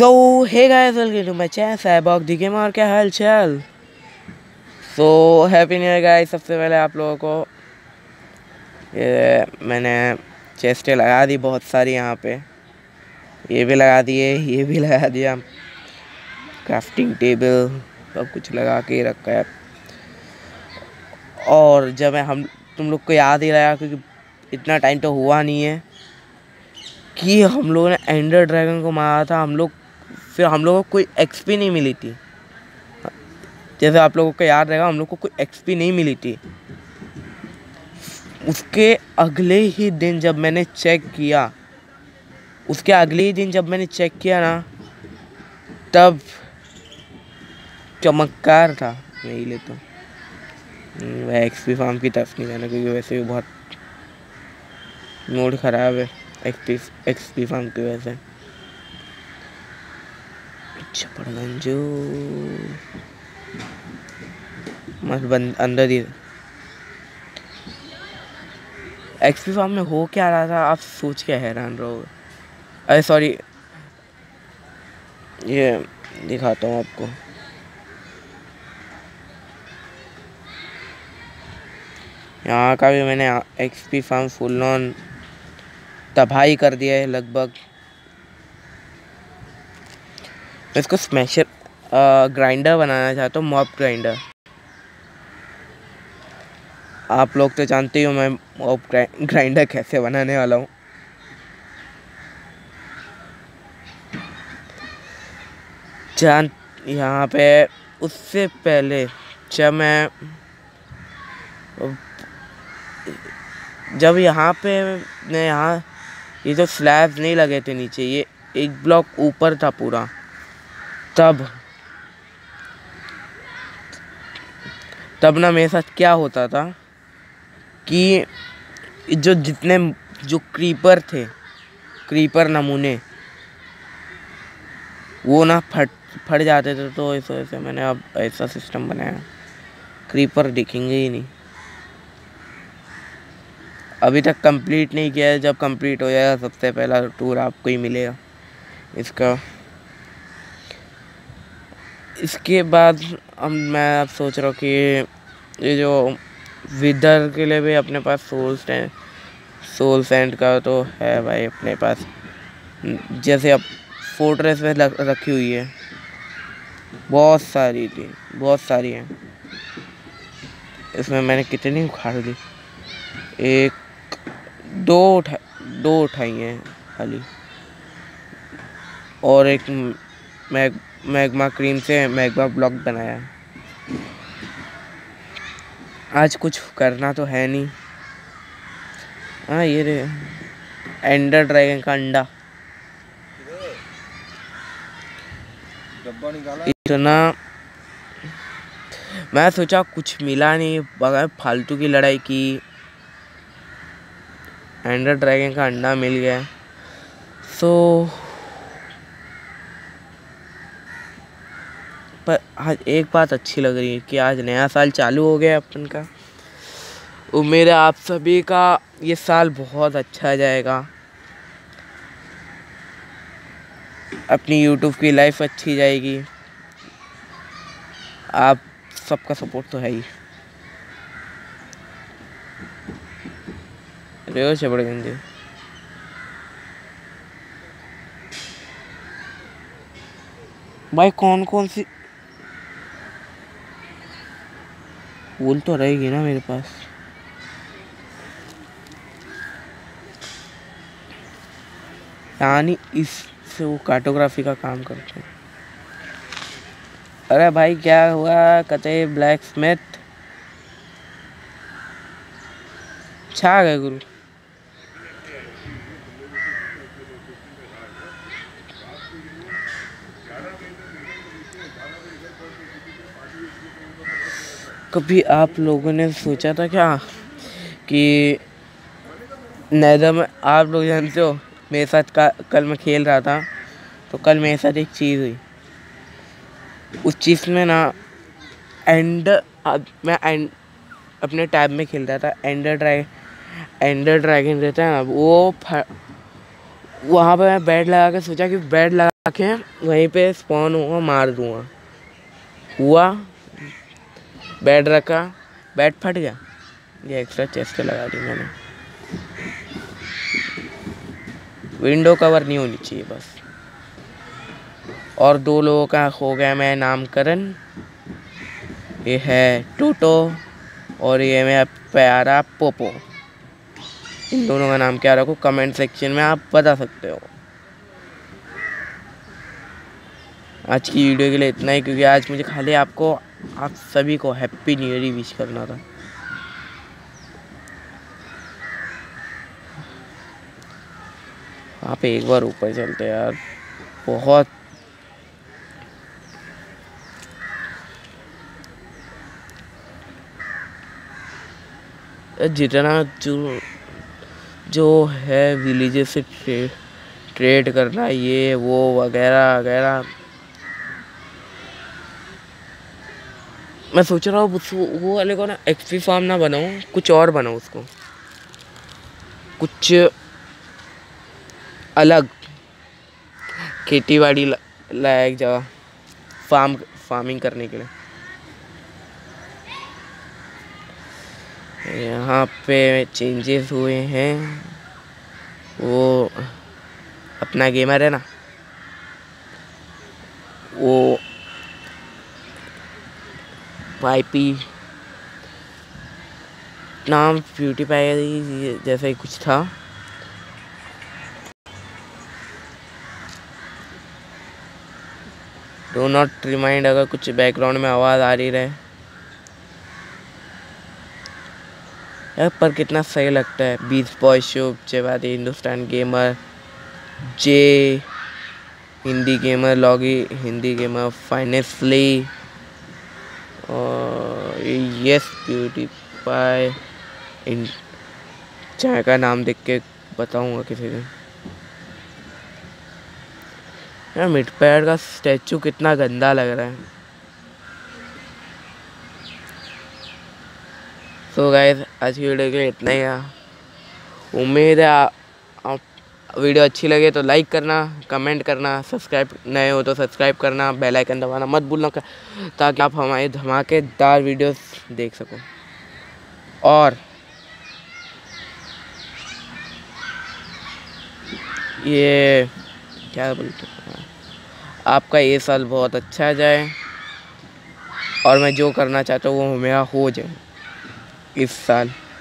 So hey guys, welcome to my channel cyborg the gamer. क्या हाल चाल? So happy new year guys. सबसे पहले आप लोगों को ये मैंने चेस्टें लगा दी बहुत सारी, यहाँ पे ये भी लगा दिए, ये भी लगा दिया, क्राफ्टिंग टेबल सब कुछ लगा के रखा है। और जब हम तुम लोग को याद ही रहा, क्योंकि इतना टाइम तो हुआ नहीं है कि हम लोगों ने एंडर ड्रैगन को मारा था। फिर हम लोगों को कोई एक्सपी नहीं मिली थी। जैसे आप लोगों को याद रहेगा, हम लोग को कोई एक्सपी नहीं मिली थी। उसके अगले ही दिन जब मैंने चेक किया, ना, तब चमत्कार था। मैं ही लेता हूँ, वह एक्सपी फार्म की तरफ नहीं जाना, क्योंकि वैसे भी बहुत मूड ख़राब है एक्सपी फार्म की वजह से। छपड़गंजो मत बंद, अंदर ही एक्सपी फार्म में हो क्या रहा था, आप सोच के हैरान रहोगे। अरे सॉरी, ये दिखाता हूँ आपको। यहाँ का भी मैंने एक्सपी फार्म फुल ऑन तबाही कर दिया है लगभग। मैं इसको स्मैशर ग्राइंडर बनाना चाहता हूँ, मॉप ग्राइंडर। आप लोग तो जानते ही हो मैं मॉप ग्राइंडर कैसे बनाने वाला हूँ। यहाँ पे उससे पहले जब यहाँ पे यहाँ ये जो स्लैब्स नहीं लगे थे नीचे, ये एक ब्लॉक ऊपर था पूरा, तब ना मेरे साथ क्या होता था कि जो क्रीपर नमूने वो ना फट जाते थे। तो इस वजह से मैंने अब ऐसा सिस्टम बनाया, क्रीपर दिखेंगे ही नहीं। अभी तक कंप्लीट नहीं किया है, जब कंप्लीट हो जाएगा सबसे पहला टूर आपको ही मिलेगा इसका। इसके बाद मैं सोच रहा हूँ कि ये जो विदर के लिए भी अपने पास सोल सैंड का तो है भाई अपने पास, जैसे अब फोर्ट्रेस में रखी हुई है, बहुत सारी हैं। इसमें मैंने कितनी उखाड़ दी, दो उठाई हैं खाली, और एक मैग्मा क्रीम से मैग्मा ब्लॉक बनाया। आज कुछ करना तो है नहीं। हाँ, ये रे एंडर ड्रैगन का अंडा इतना, मैं सोचा कुछ मिला नहीं, बगैर फालतू की लड़ाई की एंडर ड्रैगन का अंडा मिल गया। पर आज एक बात अच्छी लग रही है कि आज नया साल चालू हो गया अपन का। उम्मीद है आप सभी का ये साल बहुत अच्छा जाएगा, अपनी यूट्यूब की लाइफ अच्छी जाएगी। आप सबका सपोर्ट तो है ही। रेव छपड़गंज भाई, कौन सी फूल तो रहेगी ना मेरे पास। यानी इससे वो कार्टोग्राफी का काम करते हैं। अरे भाई क्या हुआ? कतई ब्लैक स्मिथ छा गए गुरु। कभी आप लोगों ने सोचा था क्या कि नेदर में, आप लोग जानते हो मेरे साथ कल मैं खेल रहा था, तो कल मेरे साथ एक चीज़ हुई। उस चीज़ में ना मैं अपने टैब में खेल रहा था, एंडर ड्रैगन रहता है ना, वो वहाँ पे मैं बेड लगा के सोचा कि बेड लगा आँखें वहीं पे स्पॉन हुआ, मार दूंगा। हुआ, बेड रखा, बेड फट गया। ये एक्स्ट्रा चेस्ट लगा दी मैंने। विंडो कवर नहीं होनी चाहिए बस। और 2 लोगों का हो गया मैं नामकरण। ये है टोटो और ये मेरा प्यारा पोपो। इन दोनों का नाम क्या रखूं कमेंट सेक्शन में आप बता सकते हो। आज की वीडियो के लिए इतना ही, क्योंकि आज मुझे खाली आप सभी को हैप्पी न्यू ईयर विश करना था। आप एक बार ऊपर चलते यार, बहुत जितना जो है विलेजेस से ट्रेड करना, ये वो वगैरह वगैरह। मैं सोच रहा हूँ वो वाले को ना एक्सपी फार्म ना बनाऊँ, कुछ और बनाऊँ उसको, कुछ अलग खेती बाड़ी लायक जगह फार्मिंग करने के लिए। यहाँ पे चेंजेस हुए हैं। वो अपना गेमर है ना, वो वाईपी नाम प्यूटीपाई जैसा ही कुछ था। डो नॉट रिमाइंड, अगर कुछ बैकग्राउंड में आवाज़ आ रही रहे यार, पर कितना सही लगता है। बीच बॉय शो, चेवादी हिंदुस्तान गेमर, जे हिंदी गेमर, लॉगी हिंदी गेमर, फाइनेंसली और यस प्यूटीपाई। इन चाय का नाम देख के बताऊंगा किसी दिन। यार मिडपैड का स्टैचू कितना गंदा लग रहा है। सो गाइस, आज की वीडियो के लिए इतना ही है। उम्मीद है आप वीडियो अच्छी लगे तो लाइक करना, कमेंट करना, सब्सक्राइब नए हो तो सब्सक्राइब करना, बेल आइकन दबाना मत भूलना, ताकि आप हमारे धमाकेदार वीडियोस देख सको। और ये क्या बोलते हैं, आपका ये साल बहुत अच्छा जाए और मैं जो करना चाहता हूँ वो मेरा हो जाए इस साल।